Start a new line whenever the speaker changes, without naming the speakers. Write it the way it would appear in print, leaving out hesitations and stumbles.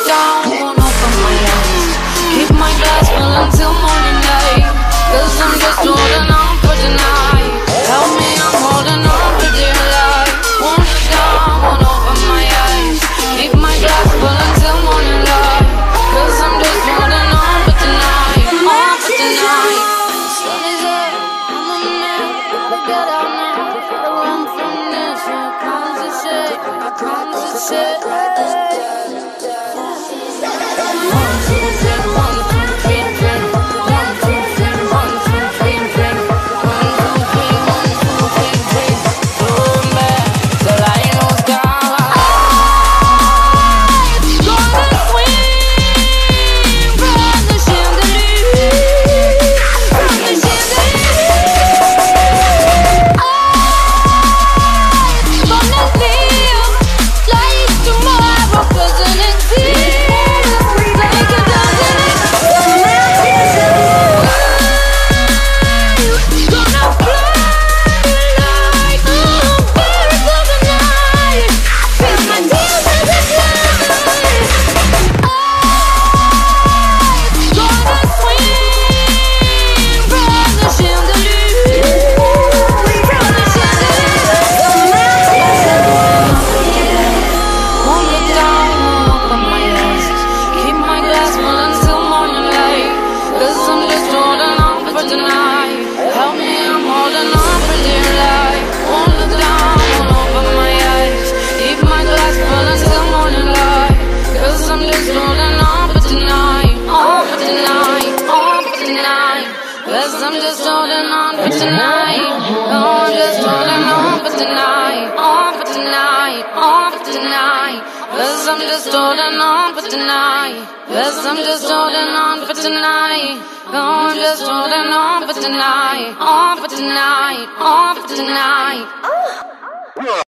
down, won't open my eyes. Keep my glass full until morning light, 'cause I'm just holding on for tonight. Help me, I'm holding on for dear life. Won't look down, won't open my eyes. Keep my glass full until morning light, 'cause I'm just holding on for tonight. On for tonight. Sun is up, I'm a man, gotta get out now. Gotta run from this, here comes the shit, here comes the shit. Help me, I'm holding on for dear life. Won't look down, won't open my eyes. Keep my glass full until morning light, 'cause I'm just holding on for tonight. On for tonight, on for tonight, 'cause I'm just holding on for tonight. Oh, I'm just holding on for tonight. On for tonight, on for tonight, 'cause I'm just holding on for tonight. 'Cause I'm just holding on for tonight. Oh, I'm just holding on for tonight. On for tonight, on for tonight.